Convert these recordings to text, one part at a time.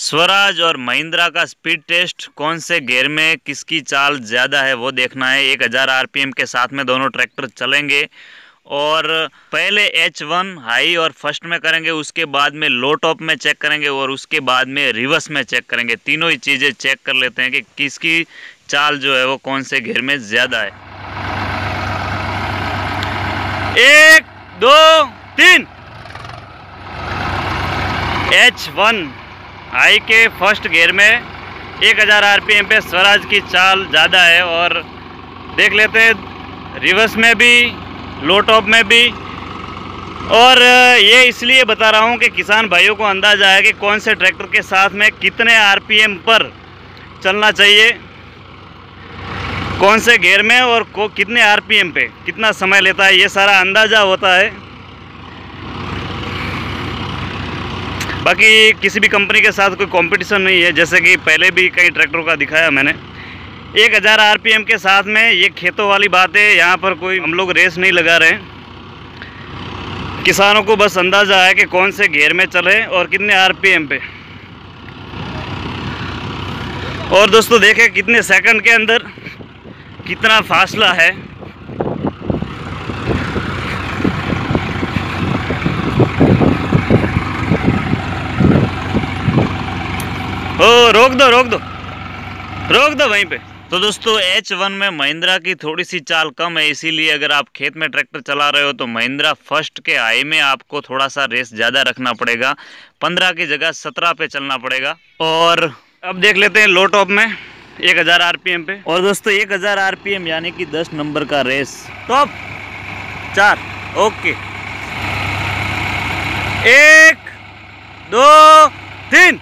स्वराज और महिंद्रा का speed test, कौन से गियर में किसकी चाल ज़्यादा है वो देखना है। 1000 आरपीएम के साथ में दोनों ट्रैक्टर चलेंगे और पहले H1 हाई और फर्स्ट में करेंगे, उसके बाद में लो टॉप में चेक करेंगे और उसके बाद में रिवर्स में चेक करेंगे। तीनों ही चीज़ें चेक कर लेते हैं कि किसकी चाल जो है वो कौन से गियर में ज़्यादा है। 1 2 3। H1 हाई के फर्स्ट गियर में 1000 आरपीएम पे स्वराज की चाल ज़्यादा है और देख लेते हैं रिवर्स में भी, लो टॉप में भी। और ये इसलिए बता रहा हूँ कि किसान भाइयों को अंदाज़ा है कि कौन से ट्रैक्टर के साथ में कितने आरपीएम पर चलना चाहिए, कौन से गियर में और कितने आरपीएम पे कितना समय लेता है, ये सारा अंदाज़ा होता है। बाकी किसी भी कंपनी के साथ कोई कंपटीशन नहीं है, जैसे कि पहले भी कई ट्रैक्टरों का दिखाया मैंने। 1000 आरपीएम के साथ में ये खेतों वाली बात है, यहाँ पर कोई हम लोग रेस नहीं लगा रहे हैं। किसानों को बस अंदाज़ा है कि कौन से गियर में चले और कितने आरपीएम पे। और दोस्तों देखें कितने सेकंड के अंदर कितना फासला है। ओ रोक दो वहीं पे। तो दोस्तों H1 में महिंद्रा की थोड़ी सी चाल कम है, इसीलिए अगर आप खेत में ट्रैक्टर चला रहे हो तो महिंद्रा फर्स्ट के हाई में आपको थोड़ा सा रेस ज़्यादा रखना पड़ेगा, 15 की जगह 17 पे चलना पड़ेगा। और अब देख लेते हैं लो टॉप में 1000 आरपीएम पे। और दोस्तों 1000 आरपीएम यानी कि 10 नंबर का रेस, टॉप 4। ओके 1 2 3।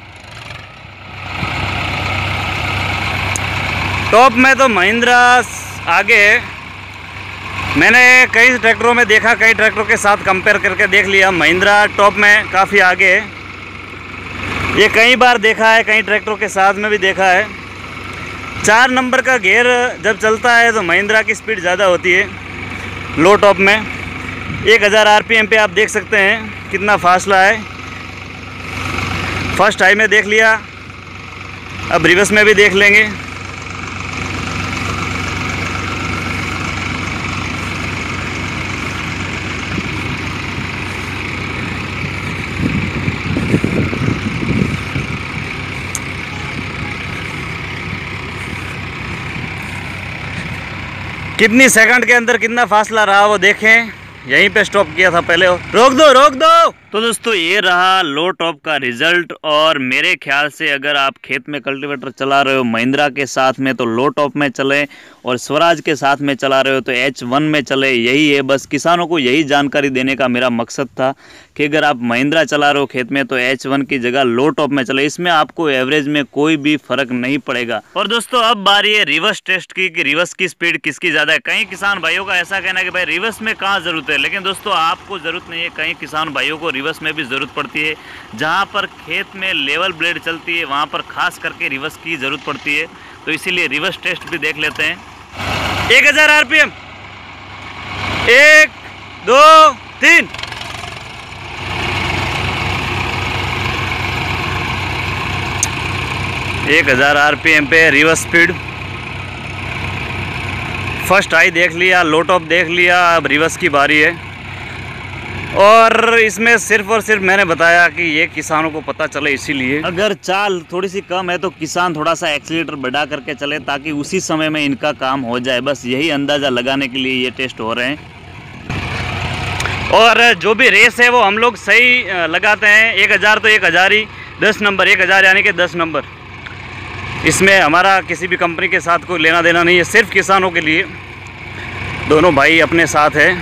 टॉप में तो महिंद्रा आगे है। मैंने कई ट्रैक्टरों में देखा, कई ट्रैक्टरों के साथ कंपेयर करके देख लिया, महिंद्रा टॉप में काफ़ी आगे है। ये कई बार देखा है, कई ट्रैक्टरों के साथ में भी देखा है। 4 नंबर का गियर जब चलता है तो महिंद्रा की स्पीड ज़्यादा होती है लो टॉप में। 1000 आरपीएम पे आप देख सकते हैं कितना फासला है। फर्स्ट हाई में देख लिया, अब रिवर्स में भी देख लेंगे। कितनी सेकंड के अंदर कितना फासला रहा वो देखें। यहीं पे स्टॉप किया था पहले। रोक दो। तो दोस्तों ये रहा लो टॉप का रिजल्ट। और मेरे ख्याल से अगर आप खेत में कल्टीवेटर चला रहे हो महिंद्रा के साथ में तो लो टॉप में चले, और स्वराज के साथ में चला रहे हो तो H1 में चले। यही है, बस किसानों को यही जानकारी देने का मेरा मकसद था कि अगर आप महिंद्रा चला रहे हो खेत में तो H1 की जगह लो टॉप में चले, इसमें आपको एवरेज में कोई भी फर्क नहीं पड़ेगा। और दोस्तों अब बारी है रिवर्स टेस्ट की कि रिवर्स की स्पीड किसकी ज़्यादा है। कई किसान भाइयों का ऐसा कहना है कि भाई रिवर्स में कहाँ ज़रूरत है, लेकिन दोस्तों आपको ज़रूरत नहीं है। कई किसान भाइयों को रिवर्स में भी ज़रूरत पड़ती है। जहाँ पर खेत में लेवल ब्लेड चलती है वहाँ पर खास करके रिवर्स की ज़रूरत पड़ती है, तो इसीलिए रिवर्स टेस्ट भी देख लेते हैं। 1000 आरपीएम 1 2 3। एक 1000 आरपीएम पे रिवर्स स्पीड। फर्स्ट हाई देख लिया, लो टॉप देख लिया, अब रिवर्स की बारी है। और इसमें सिर्फ और सिर्फ मैंने बताया कि ये किसानों को पता चले, इसीलिए अगर चाल थोड़ी सी कम है तो किसान थोड़ा सा एक्सीलेटर बढ़ा करके चले ताकि उसी समय में इनका काम हो जाए। बस यही अंदाज़ा लगाने के लिए ये टेस्ट हो रहे हैं। और जो भी रेस है वो हम लोग सही लगाते हैं। 1000 तो 1000 ही, 10 नंबर 1000 यानी कि 10 नंबर। इसमें हमारा किसी भी कंपनी के साथ कोई लेना देना नहीं है, सिर्फ किसानों के लिए। दोनों भाई अपने साथ है।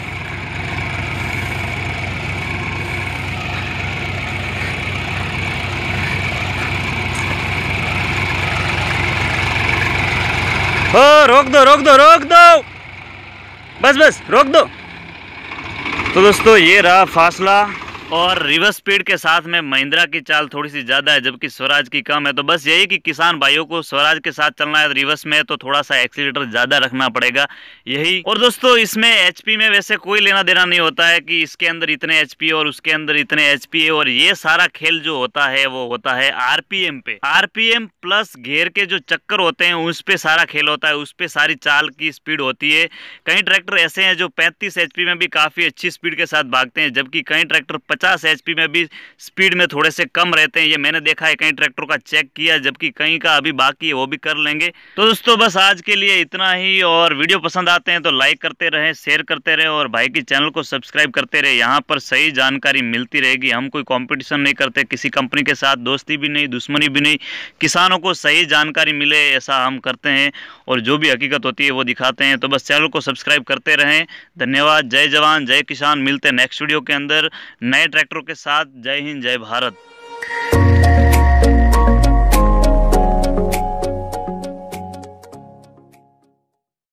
हो रोक दो बस रोक दो। तो दोस्तों ये रहा फासला और रिवर्स स्पीड के साथ में महिंद्रा की चाल थोड़ी सी ज़्यादा है जबकि स्वराज की कम है। तो बस यही कि किसान भाइयों को स्वराज के साथ चलना है रिवर्स में तो थोड़ा सा एक्सीलेटर ज़्यादा रखना पड़ेगा यही। और दोस्तों इसमें एचपी में वैसे कोई लेना देना नहीं होता है कि इसके अंदर इतने एचपी और उसके अंदर इतने एचपी है, और ये सारा खेल जो होता है वो होता है आरपीएम पे। आरपीएम प्लस घेर के जो चक्कर होते हैं उस पे सारा खेल होता है, उस पे सारी चाल की स्पीड होती है। कई ट्रैक्टर ऐसे हैं जो 35 एचपी में भी काफ़ी अच्छी स्पीड के साथ भागते हैं, जबकि कई ट्रैक्टर 50 एचपी में भी स्पीड में थोड़े से कम रहते हैं। ये मैंने देखा है, कई ट्रैक्टरों का चेक किया, जबकि कई का अभी बाकी है, वो भी कर लेंगे। तो दोस्तों बस आज के लिए इतना ही, और वीडियो पसंद आते हैं तो लाइक करते रहें, शेयर करते रहें और भाई की चैनल को सब्सक्राइब करते रहे। यहाँ पर सही जानकारी मिलती रहेगी। हम कोई कंपटीशन नहीं करते किसी कंपनी के साथ, दोस्ती भी नहीं, दुश्मनी भी नहीं। किसानों को सही जानकारी मिले ऐसा हम करते हैं, और जो भी हकीकत होती है वो दिखाते हैं। तो बस चैनल को सब्सक्राइब करते रहें। धन्यवाद। जय जवान जय किसान। मिलते हैं नेक्स्ट वीडियो के अंदर नए ट्रैक्टरों के साथ। जय हिंद जय भारत।